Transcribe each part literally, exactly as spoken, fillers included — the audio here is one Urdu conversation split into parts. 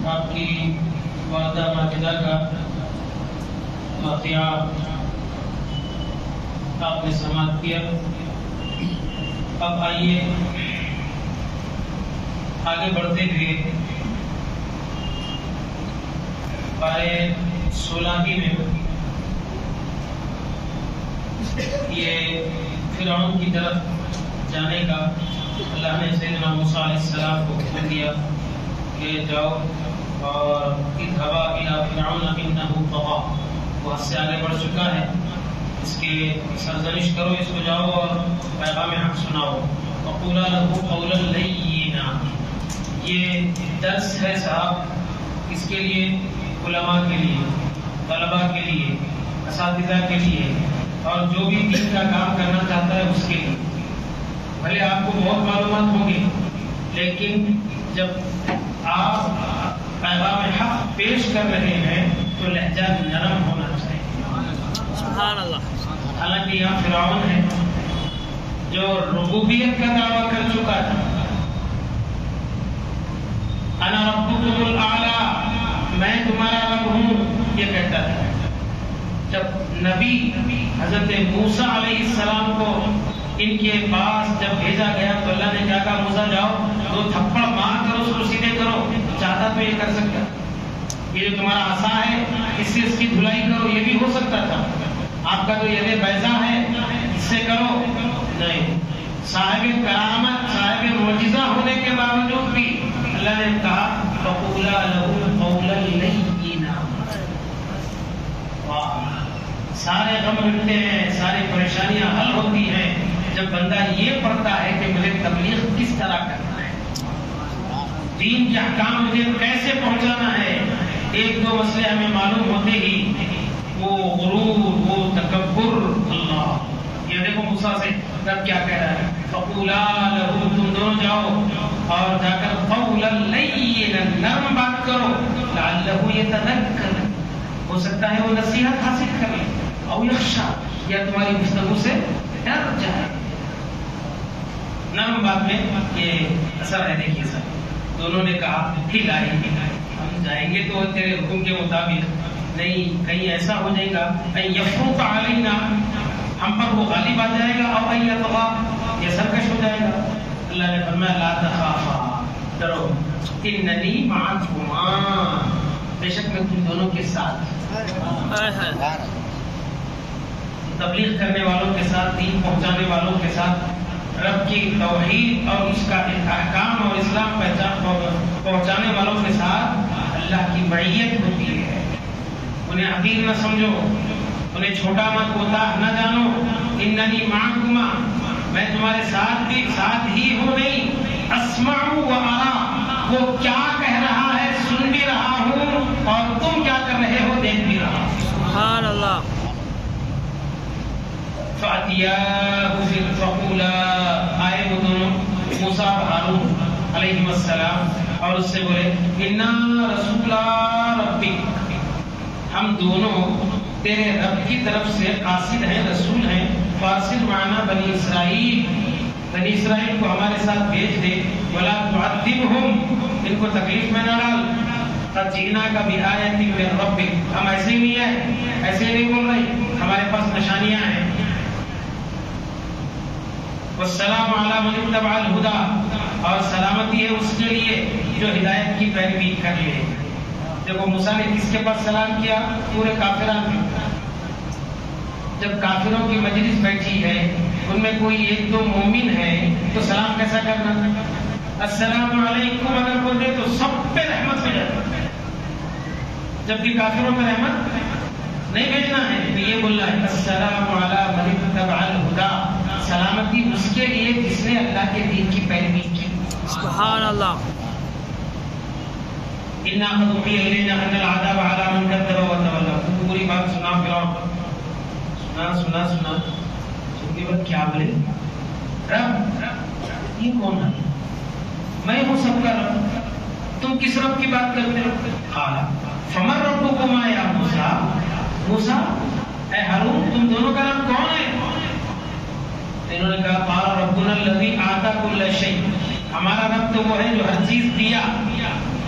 آپ کی والدہ ماجدہ کا واقعہ آپ نے سماعت کیا. اب آئیے آگے بڑھتے ہوئے پارے سولہ ہی میں یہ فرعون کی طرف جانے کا اللہ نے سیدنا موسیٰ علیہ السلام کو حکم دیا کہ جاؤ اور اذهبا الى فرعون انه طغى. وہ اس سے آگے بڑھ چکا ہے، اس کے سرزنش کرو، اس کو جاؤ اور پیغام حق سناؤ. وقولا له قولا لینا. یہ درس ہے صاحب اس کے لیے، علماء کے لیے، طلباء کے لیے، اساتذہ کے لیے، اور جو بھی دین کا کام کرنا چاہتا ہے اس کے لیے. بھلے آپ کو بہت معلومات ہوں گی، لیکن جب آپ پیغام حق پیش کر رہے ہیں تو لہجہ نرم ہونا چاہیے. سبحان اللہ. حالانکہ یہاں فرعون ہے جو ربوبیت کا دعویٰ کر چکا تھا، انا ربکم الاعلی، میں تمہارا رب ہوں، یہ کہتا تھا. جب نبی حضرت موسیٰ علیہ السلام کو ان کے پاس جب بھیجا گیا تو اللہ نے کیا کہا، موسیٰ جاؤ دو تھپڑ مار کر اس کو سیدھے کرو. چاہتا تو یہ کر سکتا، یہ جو تمہارا عصا ہے اس سے اس کی دھلائی کرو، یہ بھی ہو سکتا تھا. آپ کا جو ید بیضا ہے اس سے کرو، نہیں. صاحب کرامت، صاحب معجزہ ہونے کے باوجود بھی اللہ نے کہا فقولا له قولا لینا. سارے غم مٹتے ہیں، ساری پریشانیاں حل ہوتی ہیں جب بندہ یہ پڑھتا ہے کہ مجھے تبلیغ کس طرح کرنا ہے، دین کے احکام مجھے کیسے پہنچانا ہے. ایک دو مسئلے ہمیں معلوم ہوتے ہی وہ غرور، وہ تکبر، اللہ یہ دیکھو موسیٰ سے رب کیا کہہ رہا ہے، فقولا له، تم دونوں جاؤ اور جا کر قولا لینا، نرم بات کرو، لعلہ یتذکر، ہو سکتا ہے وہ نصیحت حاصل کر لے، او یخشا، یا تمہاری گفتگو سے ڈر جائے. نرم بات میں یہ اثر ہے. دیکھیے سر، دونوں نے کہا ٹھیک ہے ہم جائیں گے تو تیرے حکم کے مطابق، نہیں کہیں ایسا ہو جائے گا کہیں یفرط علینا، ہم پر وہ غالب آ جائے گا، او ان یطغى، یہ سرکش ہو جائے گا. اللہ نے فرمایا لا تخافا، ڈرو، اننی معکما، بے شک میں تم دونوں کے ساتھ، تبلیغ کرنے والوں کے ساتھ، دین پہنچانے والوں کے ساتھ، رب کی توحید اور اس کا احکام اور اسلام پہنچانے والوں کے ساتھ اللہ کی معیت ہوتی ہے. انہیں حقیر نہ سمجھو، انہیں چھوٹا مت کوتاہ نہ جانو. اننی معکما، میں تمہارے ساتھ بھی ساتھ ہی ہوں، نہیں. اسمع و ارا، وہ کیا کہہ رہا ہے سن بھی رہا ہوں، اور تم کیا کر رہے ہو دیکھ بھی رہا ہوں. سبحان اللہ. فَأْتِيَاهُ فَقُولَا، آئے وہ دونوں موسیٰ اور ہارون علیہ السلام، اور اس سے بولے اِنَّا رَسُولَا رَبِّكَ، ہم دونوں تیرے رب کی طرف سے قاصد ہیں، رسول ہیں. فارسل معنا بنی اسرائیل، بنی اسرائیل کو ہمارے ساتھ بھیج دے. وَلَا تُعَذِّبْهُمْ، ان کو تکلیف میں نہ ڈال. قَدْ جِئْنَاكَ بِآيَةٍ مِّن رَّبِّكَ، ہم ایسے نہیں ہیں، ایسے نہیں بول رہے، ہمارے پاس نشانیاں ہیں. والسلام علی من اتبع الہدی، اور سلامتی ہے اس کے لیے جو ہدایت کی پیروی کر لے. دیکھو موسیٰ نے کس کے پاس سلام کیا؟ پورے کافران میں. جب کافروں کی مجلس بیٹھی ہے، ان میں کوئی ایک دو مومن ہے تو سلام کیسا کرنا؟ السلام علیکم اگر بول دے تو سب پہ رحمت ہو جاتی، جبکہ کافروں پہ رحمت نہیں بھیجنا ہے. تو یہ بول رہا ہے السلام علی من اتبع الہدی، سلامتی اس کے لیے جس نے اللہ کے دین کی پیروی کی. سبحان اللہ. اِنَّا قَدْ أُوحِيَ إِلَيْنَا أَنَّ الْعَذَابَ عَلَىٰ مَنْ كَذَّبَ وَتَوَلَّىٰ. پوری بات سنا فرعون، سنا سنا سنا سن کے بعد کیا بولے، رب یہ کون ہے؟ میں ہوں سب کا رب، تم کس رب کی بات کرتے ہو؟ قال فَمَن رَّبُّكُمَا يَا موسیٰ، موسیٰ اے ہارون تم دونوں کا رب کون ہے؟ انہوں نے کہا قال ربنا الذی اعطى كل شيء، ہمارا رب تو وہ ہے جو ہر چیز دیا.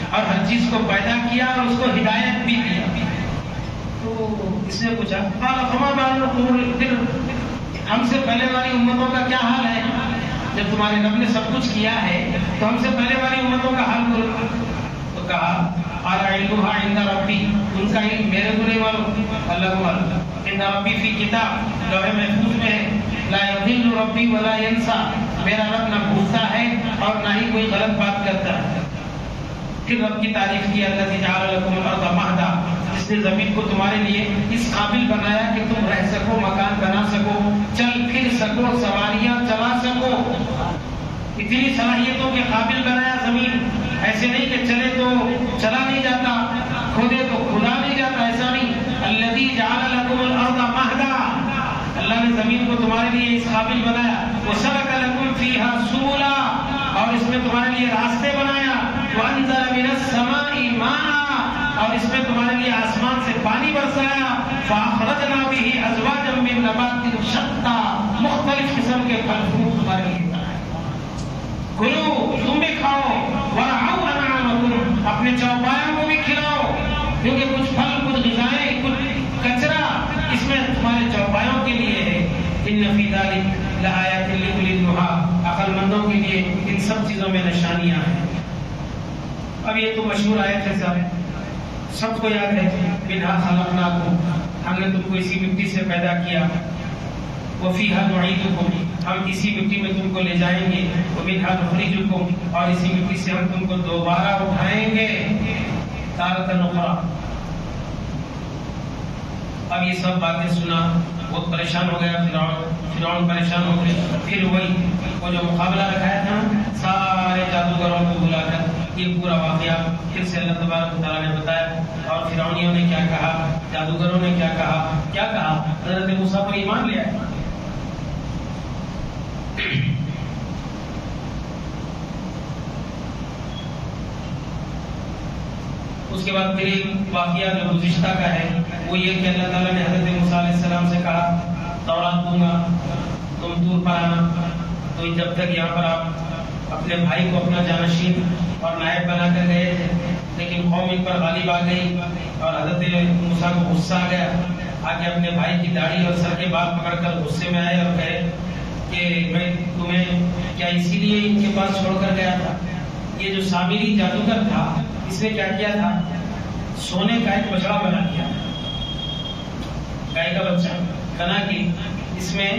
اور ہر چیز کو پیدا کیا اور اس کو ہدایت بھی دیا. تو اس نے پوچھا پھر ہم سے پہلے والی امتوں کا کیا حال ہے؟ جب تمہارے رب نے سب کچھ کیا ہے تو ہم سے پہلے والی امتوں کا حال بولو. تو کہا علمھا عند ربی، ان کا علم میرے کو نہیں معلوم، اللہ کو معلوم. عند ربی فی کتاب، لوح محفوظ میں ہے. لا یضل ربی ولا ینسا، میرا رب نہ بھولتا ہے اور نہ ہی کوئی غلط بات کرتا ہے. پھر رب کی تعریف کی، الذی جعل لکم الارض مہدا، جس نے زمین کو تمہارے لیے اس قابل بنایا کہ تم رہ سکو، مکان بنا سکو، چل پھر سکو، سواریاں چلا سکو. اتنی صلاحیتوں کے قابل بنایا زمین. ایسے نہیں کہ چلے تو چلا نہیں جاتا، کھودے تو کھدا نہیں جاتا، ایسا نہیں. الذی جعل لکم الارض مہدا، اللہ نے زمین کو تمہارے لیے اس قابل بنایا. وسلک لکم فیہا سبلا، اور اس میں تمہارے لیے راستے بنایا. وانزل من السماء ماء، اور اس میں تمہارے لیے آسمان سے پانی برسایا. فاخرجنا به ازواجا من نبات شتى، مختلف قسم کے پھل فروٹ تمہارے لیے. کلو، تم بھی کھاؤ. ورعوا انعامکم، اپنے چوپایوں کو بھی کھلاؤ، کیونکہ کچھ پھل، کچھ غذائیں، کچھ کچرا اس میں تمہارے چوپایوں کے لیے ہے. ان فی ذلک لآیات لأولی النہی، عقل مندوں کے لیے ان سب چیزوں میں نشانیاں ہیں. اب یہ تو مشہور آیت ہے، صاحب سب کو یاد ہے. منھا خلقناکم، ہم نے تم کو اسی مٹی سے پیدا کیا. وفیھا نعیدکم، ہم اسی مٹی میں تم کو لے جائیں گے. ومنھا نخرجکم، اور اسی مٹی سے ہم تم کو دوبارہ اٹھائیں گے. تارۃ اخری. اب یہ سب باتیں سنا، بہت پریشان ہو گیا فرعون. فرعون پریشان ہو گئے. پھر وہی وہ جو مقابلہ رکھایا تھا سارے جادوگروں کو بلا کر یہ پورا واقعہ پھر سے اللہ تبارک و تعالیٰ نے بتایا. اور فرعونیوں نے کیا کہا، جادوگروں نے کیا کہا، کیا کہا حضرت موسیٰ پر ایمان لے آئے. اس کے بعد پھر ایک واقعہ جو گزشتہ کا ہے وہ یہ کہ اللہ تعالیٰ نے حضرت موسیٰ علیہ السلام سے کہا تورات دوں گا، تم طور پر آنا. تو جب تک یہاں پر آپ اپنے بھائی کو اپنا جانشین اور نائب بنا کر گئے تھے، لیکن قوم ان پر غالب آ گئی اور حضرت موسیٰ کو غصہ آ گیا. آگے اپنے بھائی کی داڑھی اور سر کے بال پکڑ کر غصے میں آئے اور کہے کہ میں تمہیں کیا اسی لیے ان کے پاس چھوڑ کر گیا تھا؟ یہ جو سامری جادوگر تھا اس نے کیا کیا تھا، سونے کا ایک بچڑا بنا دیا، گائے کا بچہ بنا کے اس میں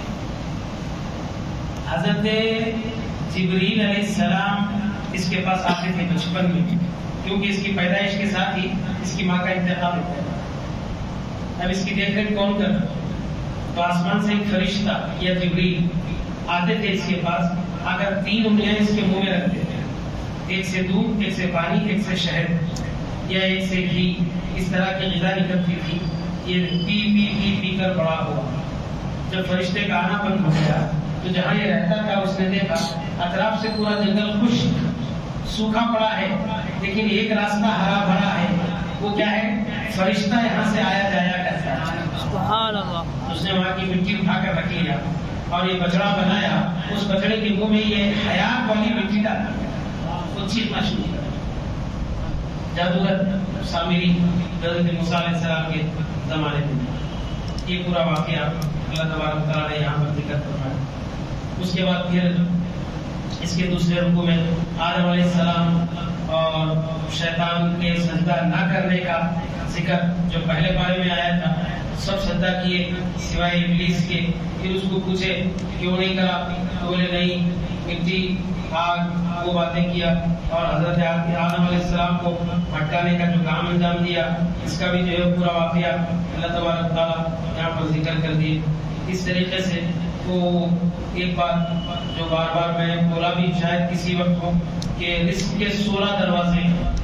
حضرت جبریل علیہ السلام اس کے پاس آتے تھے بچپن میں، کیونکہ اس کی پیدائش کے ساتھ ہی اس کی ماں کا انتقال ہوتا ہے. اب اس کی دیکھ ریکھ کون کر رہا؟ تو آسمان سے ایک فرشتہ یا جبریل آتے تھے اس کے پاس، اگر تین انگلیاں اس کے منہ میں رکھتے تھے، ایک سے دودھ، ایک سے پانی، ایک سے شہد یا ایک سے گھی، اس طرح کی غذا نکلتی تھی. یہ پی پی پی پی کر بڑا ہوا. جب فرشتے کا آنا بند ہو گیا تو جہاں یہ رہتا تھا اس نے دیکھا اطراف سے پورا جنگل خشک سوکھا پڑا ہے، لیکن ایک راستہ ہرا بھرا ہے. وہ کیا ہے؟ فرشتہ یہاں سے آیا جایا کرتا ہے. سبحان اللہ. اس نے وہاں کی مٹی اٹھا کر رکھ لیا اور یہ بچڑا بنایا. اس بچڑے کے منہ میں یہ حیات والی مٹی ڈالا، وہ چیخنا شروع کیا. جادوگر سامری حضرت موسیٰ علیہ السلام کے زمانے میں یہ پورا واقعہ اللہ تبارک و تعالیٰ نے یہاں پر ذکر فرمایا. اس کے بعد پھر اس کے دوسرے رکوع میں آدم علیہ السلام اور شیطان کے سجدہ نہ کرنے کا ذکر جو پہلے بارے میں آیا تھا. سب سجدہ کیے سوائے ابلیس کے. پھر اس کو پوچھے کیوں نہیں کرا، تو بولے نہیں، مٹی، آگ، وہ باتیں کیا اور حضرت آدم علیہ السلام کو بھٹکانے کا جو کام انجام دیا، اس کا بھی جو ہے پورا واقعہ اللہ تبارک تعالیٰ یہاں پر ذکر کر دیے. اس طریقے سے وہ ایک بات جو بار بار میں بولا بھی شاید کسی وقت ہو کہ رزق کے سولہ دروازے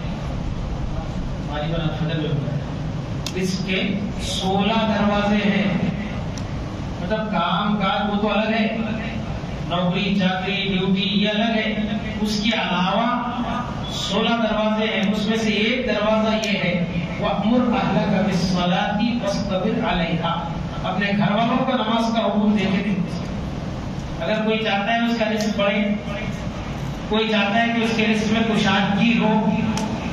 ہماری بنا ختم ہو گیا. رزق کے سولہ دروازے ہیں، مطلب کام کاج وہ تو الگ ہے، نوکری چاکری ڈیوٹی یہ الگ ہے، اس کے علاوہ سولہ دروازے ہیں. اس میں سے ایک دروازہ یہ ہے وَأْمُرْ أَهْلَكَ بِالصَّلَاةِ وَاصْطَبِرْ عَلَيْهَا. اپنے گھر والوں کو نماز کا حکم دے کے دیں. اگر کوئی چاہتا ہے اس کا رزق بڑھے، کوئی چاہتا ہے کہ اس کے رزق میں کشادگی ہو،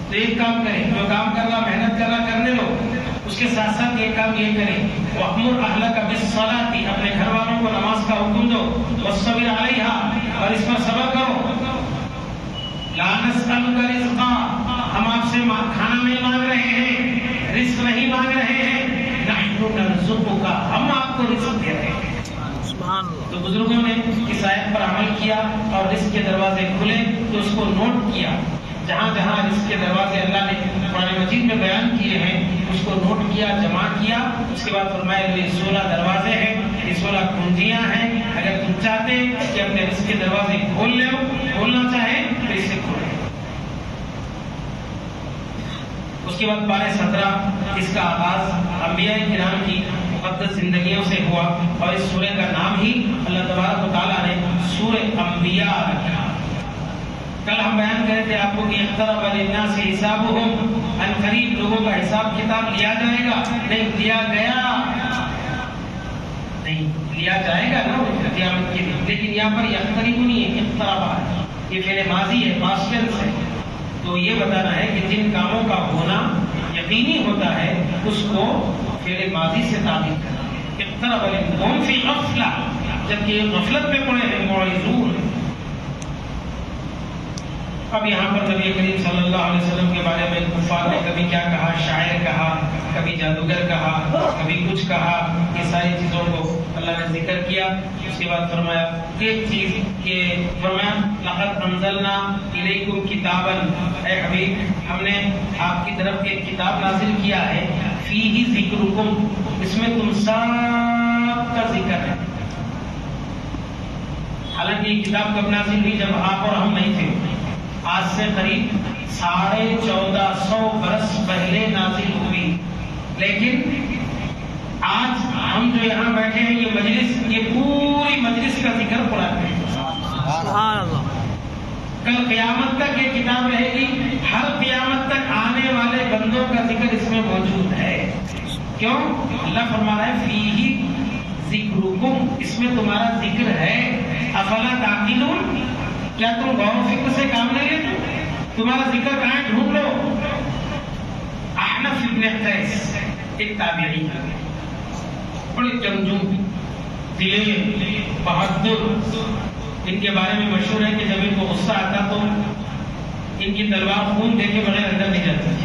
تو ایک کام کریں، جو کام کر رہا محنت کر رہا کرنے لو، اس کے ساتھ ساتھ ایک کام یہ کریں، وَأْمُرْ أَهْلَكَ بِالصَّلَاةِ، اپنے گھر والوں کو نماز کا حکم دو، وَاصْطَبِرْ عَلَيْهَا، اور اس پر صبر کرو. لَا نَسْأَلُكَ رِزْقًا، ہم آپ سے کھانا نہیں مانگ رہے ہیں، رزق نہیں مانگ رہے ہیں، نَحْنُ نَرْزُقُكَ، ہم آپ کو رزق دے رہے ہیں. تو بزرگوں نے اس آیت پر عمل کیا اور رزق کے دروازے کھلے تو اس کو نوٹ کیا. جہاں جہاں رزق کے دروازے اللہ نے قرآن مجید میں بیان کیے ہیں اس کو نوٹ کیا، جمع کیا. اس کے بعد فرمایا یہ سولہ دروازے ہیں، یہ سولہ کنجیاں ہیں. اگر تم چاہتے کہ اپنے رزق کے دروازے کھول لو، کھولنا چاہیں تو اس سے کھولیں. اس کے بعد پارے سترہ اس کا آغاز انبیاء کرام کی مقدس زندگیوں سے ہوا اور اس سورہ کا نام ہی اللہ تبارک و تعالیٰ نے سورہ انبیاء رکھا. کل ہم بیان کرے تھے آپ کو کہ اقترب للناس حسابهم، ان قریب لوگوں کا حساب کتاب لیا جائے گا. نہیں لیا گیا، نہیں لیا جائے گا نا قیامت کے دن، لیکن یہاں پر یقترب نہیں ہے، اقتراب، یہ فعل ماضی ہے، پاسٹ ٹینس ہے. تو یہ بتانا ہے کہ جن کاموں کا ہونا یقینی ہوتا ہے اس کو فعل ماضی سے تعبیر کرنا ہے. اقترب للناس فی غفلہ، جبکہ یہ غفلت میں پڑے ہیں، معرضون. اب یہاں پر نبی کریم صلی اللہ علیہ وسلم کے بارے میں کفار نے کبھی کیا کہا، شاعر کہا، کبھی جادوگر کہا، کبھی کچھ کہا. یہ ساری چیزوں کو اللہ نے ذکر کیا. اس کے بعد فرمایا ایک چیز کہ فرمایا لقد انزلنا الیکم کتابا، اے حبیب ہم نے آپ کی طرف ایک کتاب نازل کیا ہے، فیہ ذکرکم، اس میں تم سب کا ذکر ہے. حالانکہ یہ کتاب کب نازل ہوئی؟ جب آپ اور ہم نہیں تھے. آج سے قریب ساڑھے چودہ سو برس پہلے نازل ہوئی. لیکن آج ہم جو یہاں بیٹھے ہیں یہ مجلس، یہ پوری مجلس کا ذکر قرآن ہے. سبحان اللہ. کل قیامت تک یہ کتاب رہے گی، ہر قیامت تک آنے والے بندوں کا ذکر اس میں موجود ہے. کیوں؟ اللہ فرما رہا ہے فیہ ذکرکم، اس میں تمہارا ذکر ہے. افلا تعقلون، کیا تم غور و فکر سے کام نہیں لیتے؟ تمہارا ذکر کہاں ڈھونڈ لو. احنف ابن قیس ایک تابعی ہے، بڑے جنگجو، دلیر، بہادر. ان کے بارے میں مشہور ہے کہ جب ان کو غصہ آتا تو ان کی تلوار خون دے کے بغیر اندر نہیں جاتی.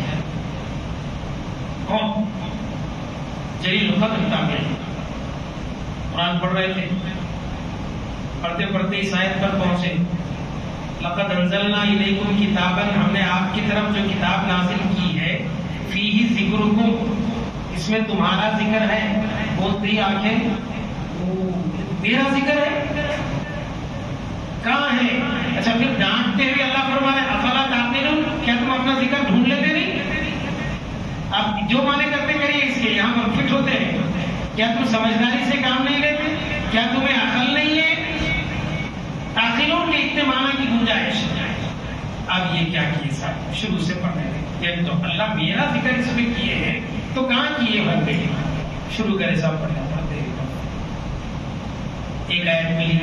جلیل القدر تابعی، قرآن پڑھ رہے تھے، پڑھتے پڑھتے اس آیت پر پہنچے لقد انزلنا الیکم کتابا، ہم نے آپ کی طرف جو کتاب نازل کی ہے، فیہ ذکرکم، اس میں تمہارا ذکر ہے. بولتی آنکھیں میرا ذکر ہے، کہاں ہے؟ اچھا پھر ڈانٹتے ہوئے اللہ فرما رہے افلا تعقلون، کیا تم اپنا ذکر ڈھونڈ لیتے نہیں؟ آپ جو مانے کرتے کریے، اس کے یہاں ہم فٹ ہوتے ہیں. کیا تم سمجھداری سے کام نہیں لیتے؟ کیا تمہیں عقل نہیں ہے؟ تعقلون کے اتنے معنی کی گنجائش. اب یہ کیا کیے صاحب، شروع سے پڑھنے لگے. تو اللہ میرا ذکر اس میں کیے ہیں تو کہاں کیے ہوں گے؟ شروع کرے صاحب پڑھنا پڑھتے. ایک آیت ملی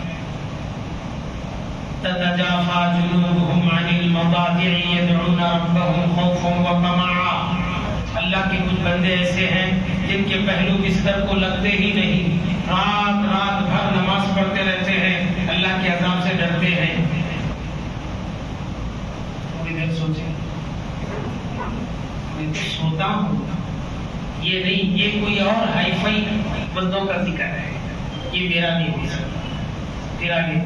تتجافى جنوبهم عن المضاجع يدعون ربهم خوفا وطمعا. اللہ کے کچھ بندے ایسے ہیں جن کے پہلو بستر کو لگتے ہی نہیں، رات رات بھر نماز پڑھتے رہتے ہیں، اللہ کے عذاب سے ڈرتے ہیں. تھوڑی دیر سوچیں، میں تو سوتا ہوں، یہ نہیں، یہ کوئی اور ہائی فائی بندوں کا ذکر ہے، یہ میرا نہیں ہو سکتا. پھر آگے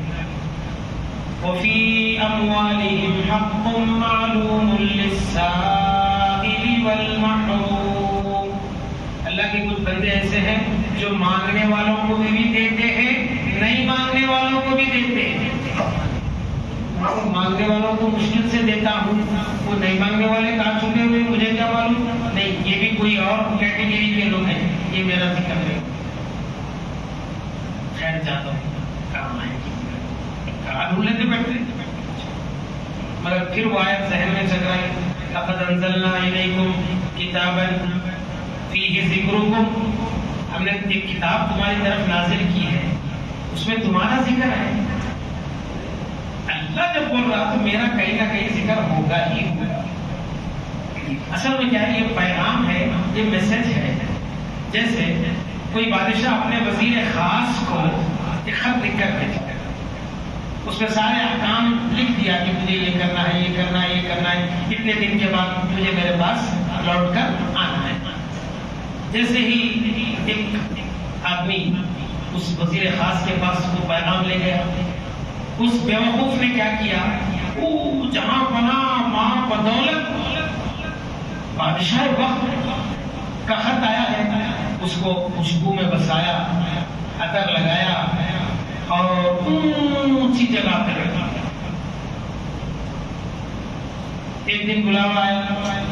وفی اموالہم حق معلوم للسائل والمحروم. اللہ کے کچھ بندے ایسے ہیں جو مانگنے والوں کو بھی دیتے ہیں، نہیں مانگنے والوں کو بھی دیتے ہیں. مانگنے والوں کو مشکل سے دیتا ہوں، وہ نہیں مانگنے والے کہاں چھپے ہوئے مجھے کیا معلوم. نہیں، یہ بھی کوئی اور کیٹیگری کے لوگ ہیں، یہ میرا ذکر ہے. خیر جاتا ہوں، کام آئے ڈھونڈ لیتے بیٹھتے. مگر پھر وہ آیت ذہن میں چکرائی لقد انزلنا الیکم کتابا فیہ ذکرکم، ہم نے ایک کتاب تمہاری طرف نازل کی ہے، اس میں تمہارا ذکر ہے. اللہ جب بول رہا تو میرا کہیں نہ کہیں ذکر ہوگا ہی ہوگا. اصل میں کیا ہے، یہ پیغام ہے، یہ میسج ہے. جیسے کوئی بادشاہ اپنے وزیر خاص کو ایک خط لکھ کر بھیجتا ہے، اس میں سارے احکام لکھ دیا کہ مجھے یہ کرنا ہے، یہ کرنا ہے، یہ کرنا ہے، اتنے دن کے بعد مجھے میرے پاس لوٹ کر آنا ہے. جیسے ہی ایک آدمی اس وزیر خاص کے پاس وہ پیغام لے گیا، اس بیوقوف نے کیا کیا، او جہاں بنا ماں بدولت بادشاہ وقت کا خط آیا ہے، اس کو خوشبو میں بسایا، عطر لگایا اور اونچی جگہ پہ رکھا. ایک دن بلاوا آیا،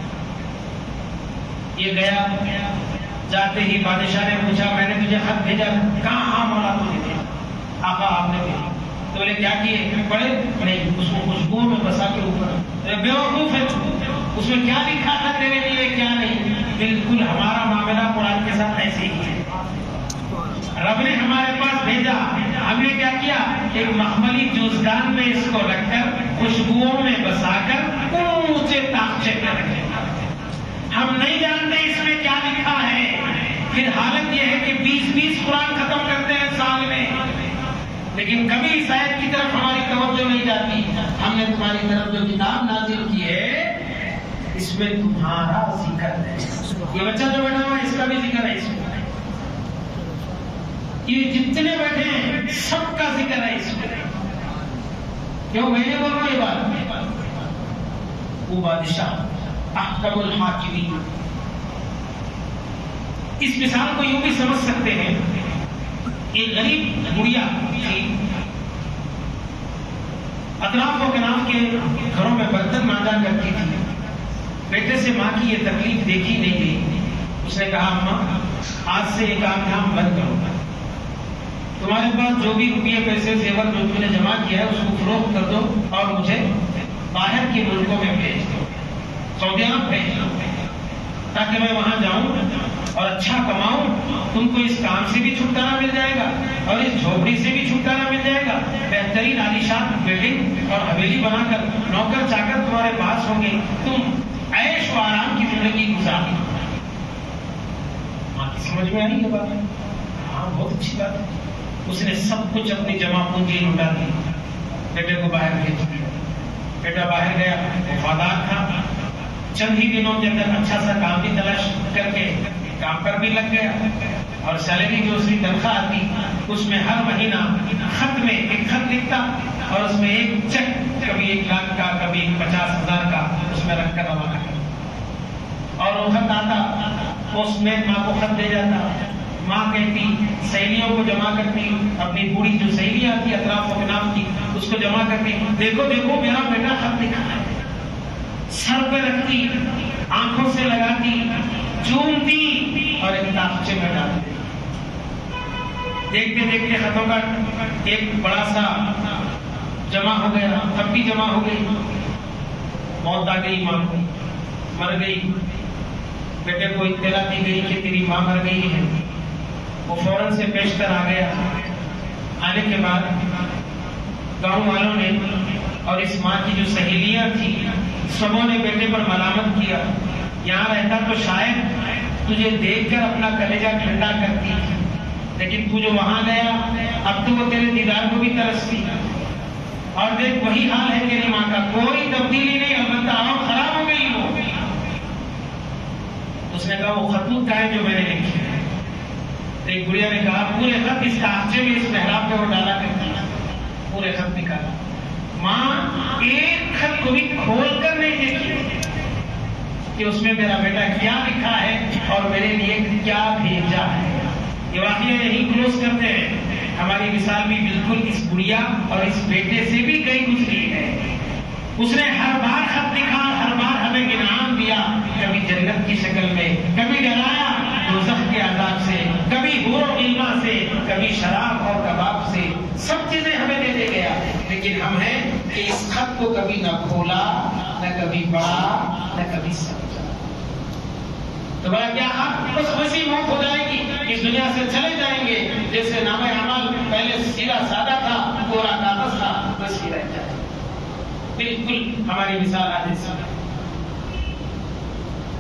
یہ گیا، جاتے ہی بادشاہ نے پوچھا میں نے تجھے خط بھیجا، کہاں؟ ہاں مولا تجھے بھیجا. آقا آپ نے بھیجا. تو بولے کیا کیے؟ پڑھے نہیں. اس کو خوشبو میں بسا کے اوپر. بیوقوف ہے، اس میں کیا لکھا تھا تیرے لیے کیا نہیں. بالکل ہمارا معاملہ قرآن کے ساتھ ایسے ہی ہے. رب نے ہمارے پاس بھیجا، ہم نے کیا کیا، ایک مخملی جوزگان میں اس کو رکھ کر خوشبوؤں میں بسا کر اونچے تاخچے میں رکھے. ہم نہیں جانتے اس میں کیا لکھا ہے. پھر حالت یہ ہے کہ بیس بیس قرآن ختم کرتے ہیں سال میں، لیکن کبھی اس آیت کی طرف ہماری توجہ نہیں جاتی. ہم نے تمہاری طرف جو کتاب نازل کی ہے اس میں تمہارا ذکر ہے. یہ بچہ جو بیٹھا ہوا ہے اس کا بھی ذکر ہے، اس میں یہ جتنے بیٹھے ہیں سب کا ذکر ہے اس میں. کیوں میں نے بولوں یہ بات؟ وہ بادشاہ احکم الحاکمین. اس مثال کو یوں بھی سمجھ سکتے ہیں، ایک غریب گڑیا تھی، اطراف و کناف کے گھروں میں برتن مانجا کرتی تھی. بیٹے سے ماں کی یہ تکلیف دیکھی نہیں گئی. اس نے کہا اماں آج سے یہ کام کام بند کرو، تمہارے پاس جو بھی روپیے پیسے زیور جو تم نے جمع کیا ہے اس کو فروخت کر دو اور مجھے باہر کے ملکوں میں بھیج دو، سعودی عرب بھیج دو، تاکہ میں وہاں جاؤں اور اچھا کماؤں. تم کو اس کام سے بھی چھٹکارا مل جائے گا اور اس جھوپڑی سے بھی چھٹکارا مل جائے گا. بہترین عالیشان بلڈنگ اور حویلی بنا کر نوکر چاکر تمہارے پاس ہوں گے، تم عیش و آرام کی زندگی گزارو. ماں کی سمجھ میں آئی یہ بات؟ ہاں بہت اچھی بات ہے. اس نے سب کچھ اپنی جمع پونجی لوٹا دی، بیٹے کو باہر بھیج دیا. بیٹا باہر گیا، وفادار تھا، چند ہی دنوں کے اندر اچھا سا کام بھی تلاش کر کے کام پر بھی لگ گیا اور سیلری جو اس کی تنخواہ آتی اس میں ہر مہینہ خط میں ایک خط لکھتا اور اس میں ایک چیک، کبھی ایک لاکھ کا کبھی پچاس ہزار کا اس میں رکھ کر روانہ کرتا. اور وہ خط آتا، پوسٹ مین ماں کو خط دے جاتا. ماں کہتی، سہیلیوں کو جمع کرتی، اپنی بوڑھی جو سہیلیاں تھی اطراف و کناف کی اس کو جمع کرتی، دیکھو دیکھو میرا بیٹا خط لکھا ہے. سر پہ رکھتی، آنکھوں سے لگاتی، چومتی اور ایک تاخچے میں ڈالتی. دیکھتے دیکھتے خطوں کا ایک بڑا سا جمع ہو گیا، اب بھی جمع ہو گئی. موت آ گئی، ماں کو مر گئی. بیٹے کو اطلاع دی گئی کہ تیری ماں مر گئی ہے. وہ فوراً سے پیش کر آ گیا. آنے کے بعد گاؤں والوں نے اور اس ماں کی جو سہیلیاں تھیں سبوں نے بیٹے پر ملامت کیا. یہاں رہتا تو شاید تجھے دیکھ کر اپنا کلیجہ ٹھنڈا کرتی، لیکن تو جو وہاں گیا اب تو وہ تیرے دیدار کو بھی ترستی. اور دیکھ وہی حال ہے تیری ماں کا، کوئی تبدیلی نہیں، البتہ اور خراب ہو گئی. وہ اس نے کہا وہ خطوط کا ہے جو میں نے لکھی ہے. ایک گڑیا نے کہا پورے خط اس کاغذے میں اس محراب پہ وہ ڈالا کرتی، پورے خط نکالا. ماں ایک خط کو بھی کھول کر نہیں دیکھی کہ اس میں میرا بیٹا کیا لکھا ہے اور میرے لیے کیا بھیجا ہے. یہ واقعہ یہی کلوز کرتے ہیں. ہماری مثال بھی بالکل اس گڑیا اور اس بیٹے سے بھی گئی گزری ہے. اس نے ہر بار خط لکھا، ہر بار ہمیں انعام دیا، کبھی جنت کی شکل میں، کبھی ڈرایا دوزخ کے عذاب سے، کبھی حور و غلما سے، کبھی شراب اور کباب سے. سب چیزیں ہمیں دے دے گیا، لیکن ہم ہیں کہ اس خط کو کبھی نہ کھولا، نہ کبھی پڑھا، نہ کبھی سمجھا. تو بڑا کیا خط بس ویسی موت ہو جائے گی، اس دنیا سے چلے جائیں گے. جیسے نام اعمال پہلے سیدھا سادہ تھا، پورا کاغذ تھا، بس ہی رہ جائے. بالکل ہماری مثال آج اس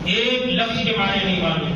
ایک لفظ کے معنی نہیں معلوم.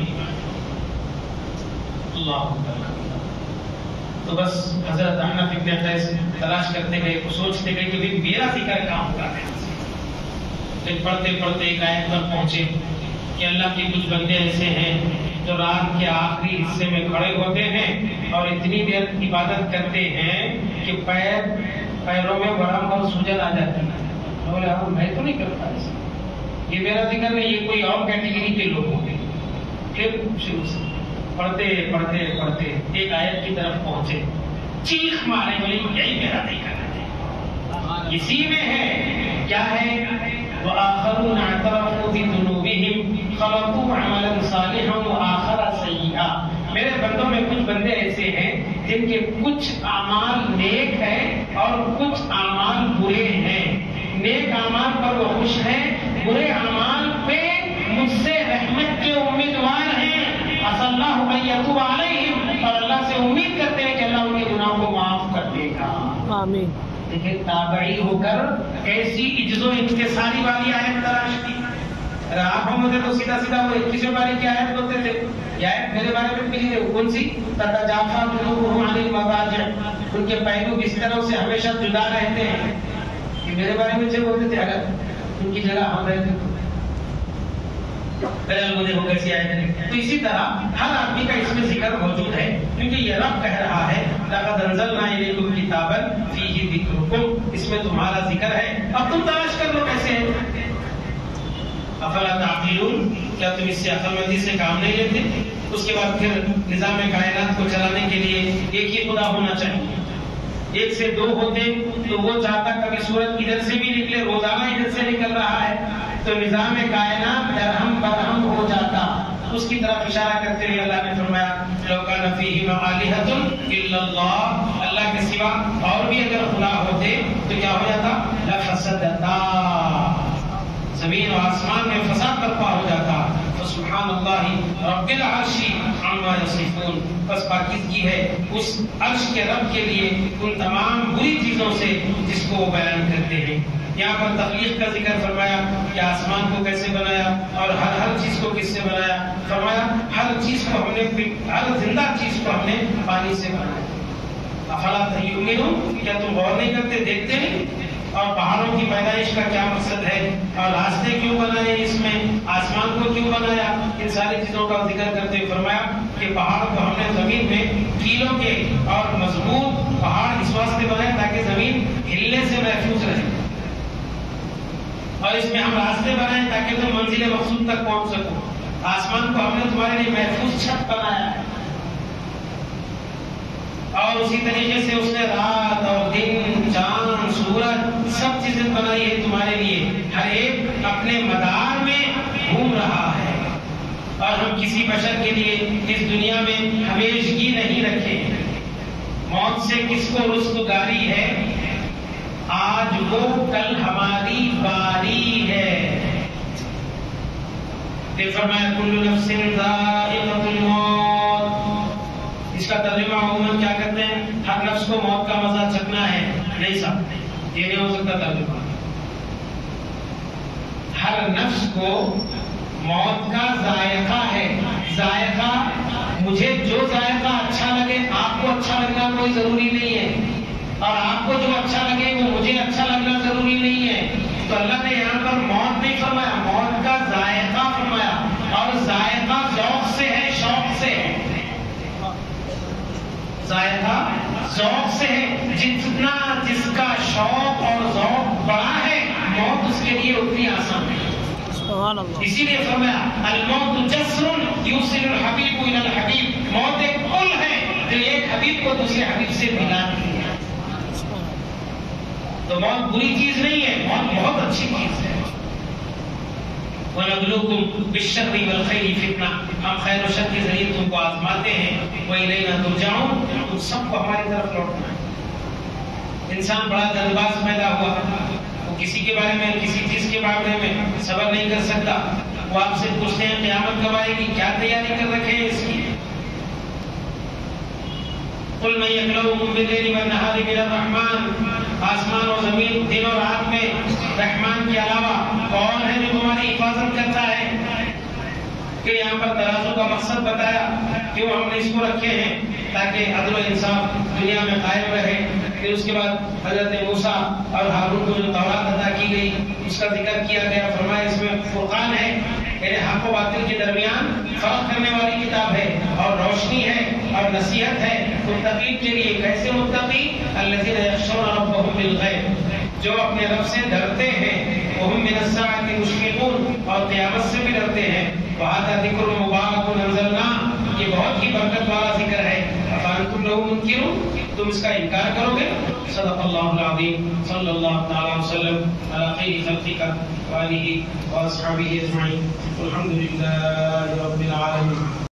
اللہ تو بس حضرت احنف ابن قیس تلاش کرتے گئے، سوچتے گئے کہ میرا ذکر کہاں ہوگا. پھر پڑھتے پڑھتے ایک آیت پر پہنچے کہ اللہ کے کچھ بندے ایسے ہیں جو رات کے آخری حصے میں کھڑے ہوتے ہیں اور اتنی دیر عبادت کرتے ہیں کہ پیر پیروں میں ورم اور سوجن آ جاتی ہے. بولے ہاں میں تو نہیں کرتا ایسا، یہ میرا ذکر نہیں، یہ کوئی اور کیٹیگری کے لوگ ہوں گے. پھر شروع سے پڑھتے پڑھتے پڑھتے ایک آیت کی طرف پہنچے، چیخ مارے بولے یہی میرا ذکر ہے، اسی میں ہے. کیا ہے؟ وآخرون اعترفوا بذنوبهم خلقوا عملا صالحا وآخر سیئا. میرے بندوں میں کچھ بندے ایسے ہیں جن کے کچھ اعمال نیک ہیں اور کچھ اعمال برے ہیں. نیک اعمال پر وہ خوش ہیں، برے اعمال پہ مجھ سے رحمت کے امیدوار ہیں. عسى الله ان يتوب عليهم، اور اللہ سے امید کرتے ہیں کہ اللہ ان کے گناہوں کو معاف کر دے گا. آمین. دیکھیں تابعی ہو کر ایسی عجز و انکساری والی آیت تلاش کی. اگر آپ ہم ہوتے تو سیدھا سیدھا وہ اکیسویں پارے کی آیت بولتے تھے. یہ آیت میرے بارے میں ملی ہے، کون سی؟ تتجافى جنوبهم عن المضاجع، ان کے پہلو بستروں سے ہمیشہ جدا رہتے ہیں. یہ میرے بارے میں جو بولتے تھے اگر ان کی جگہ ہم رہتے تو تو اسی طرح ہر آدمی کا اس میں ذکر موجود ہے، کیونکہ یہ رب کہہ رہا ہے لقد انزلنا الیکم کتابا فیہ ذکرکم، اس میں تمہارا ذکر ہے. اب تم تلاش کر لو کیسے ہے. افلا تعقلون، کیا تم اس سے عقل مندی سے کام نہیں لیتے؟ اس کے بعد پھر نظام کائنات کو چلانے کے لیے ایک ہی خدا ہونا چاہیے. ایک سے دو ہوتے تو وہ چاہتا کبھی سورج ادھر سے بھی نکلے، روزانہ ادھر سے نکل رہا ہے تو نظام کائنات درہم برہم ہو جاتا. اس کی طرف اشارہ کرتے ہوئے اللہ نے فرمایا لو کان فیہما آلہۃ الا اللہ، اللہ کے سوا اور بھی اگر خدا ہوتے تو کیا ہو جاتا؟ لفسدتا، زمین و آسمان میں فساد برپا ہو جاتا. سبحان اللہ رب العرش عما یصفون، بس پاکیزگی ہے اس عرش کے رب کے لیے ان تمام بری چیزوں سے جس کو وہ بیان کرتے ہیں. یہاں پر تخلیق کا ذکر فرمایا کہ آسمان کو کیسے بنایا اور ہر ہر چیز کو کس سے بنایا. فرمایا ہر چیز کو ہم نے، ہر زندہ چیز کو ہم نے پانی سے بنایا. افلا یؤمنون، کیا تم غور نہیں کرتے، دیکھتے نہیں؟ اور پہاڑوں کی پیدائش کا کیا مقصد ہے، اور راستے کیوں بنائے اس میں، آسمان کو کیوں بنایا، ان ساری چیزوں کا ذکر کرتے ہوئے فرمایا کہ پہاڑ کو ہم نے زمین میں کیلوں کے اور مضبوط پہاڑ اس واسطے بنائے تاکہ زمین ہلنے سے محفوظ رہے، اور اس میں ہم راستے بنائے تاکہ تم منزل مقصود تک پہنچ سکو. آسمان کو ہم نے تمہارے لیے محفوظ چھت بنایا ہے، اور اسی طریقے سے اس نے رات اور دن، چاند، سورج، سب چیزیں بنائی ہے تمہارے لیے. ہر ایک اپنے مدار میں گھوم رہا ہے، اور ہم کسی بشر کے لیے اس دنیا میں ہمیشگی نہیں رکھے. موت سے کس کو رستگاری ہے؟ آج وہ کل ہماری باری ہے. پھر فرمایا کل نفس ذائقۃ الموت. اس کا ترجمہ عموماً کیا کرتے ہیں؟ ہر نفس کو موت کا مزہ چکھنا ہے. نہیں صاحب، یہ نہیں ہو سکتا ترجمہ. ہر نفس کو موت کا ذائقہ ہے. ذائقہ، مجھے جو ذائقہ اچھا لگے آپ کو اچھا لگنا کوئی ضروری نہیں ہے، اور آپ کو جو اچھا لگے وہ مجھے اچھا لگنا ضروری نہیں ہے. تو اللہ نے یہاں پر موت نہیں فرمایا، موت کا ذائقہ فرمایا. اور ذائقہ ذوق سے ہے، شوق سے ہے. ذائقہ ذوق سے ہے. جتنا جس کا شوق اور ذوق بڑا ہے، موت اس کے لیے اتنی آسان ہے. اسی لیے فرمایا الموت جسر یوصل الحبیب الی الحبیب. موت ایک پل ہے جو ایک حبیب کو دوسرے حبیب سے ملاتی ہے. تو موت بری چیز نہیں ہے، موت بہت اچھی چیز ہے. وَنَبْلُوكُمْ بِالشَّرِّ وَالْخَيْرِ فِتْنَةً، ہم خیر و شر کے ذریعے تم کو آزماتے ہیں. وَإِلَيْنَا تُرْجَعُونَ، تم سب کو ہماری طرف لوٹنا ہے. انسان بڑا جلدباز پیدا ہوا، وہ کسی کے بارے میں، کسی چیز کے بارے میں صبر نہیں کر سکتا. وہ آپ سے پوچھتے ہیں قیامت کب آئے گی، کیا تیاری کر رکھے ہیں اس کی. قُلْ مَن يَكْلَؤُكُمْ بِاللَّيْلِ وَالنَّهَارِ مِنَ الرَّحْمَٰنِ، آسمان اور زمین دن اور رات میں رحمان کے علاوہ کون ہے جو تمہاری حفاظت کرتا ہے؟ کہ یہاں پر ترازو کا مقصد بتایا، کیوں ہم نے اس کو رکھے ہیں، تاکہ عدل و انصاف دنیا میں قائم رہے۔ پھر اس کے بعد حضرت موسیٰ اور ہارون کو جو تورات عطا کی گئی اس کا ذکر کیا گیا، فرمایا اس میں فرقان ہے، یعنی حق و باطل کے درمیان فرق کرنے والی کتاب ہے، اور روشنی ہے اور نصیحت ہے متقین کے لیے۔ کیسے متقی؟ الذین یخشون ربهم بالغیب، جو اپنے رب سے ڈرتے ہیں، وهم من الساعۃ مشفقون، اور قیامت سے بھی ڈرتے ہیں۔ وہذا ذکر مبارک انزلناہ، یہ بہت ہی برکت والا ذکر ہے۔ افانتم لہ منکرون، تم اس کا انکار کرو گے؟ صدق اللہ العظیم، صلی اللہ تعالی وسلم علی خیر خلقہ وآلہ واصحابہ اجمعین، والحمد للہ رب العالمین۔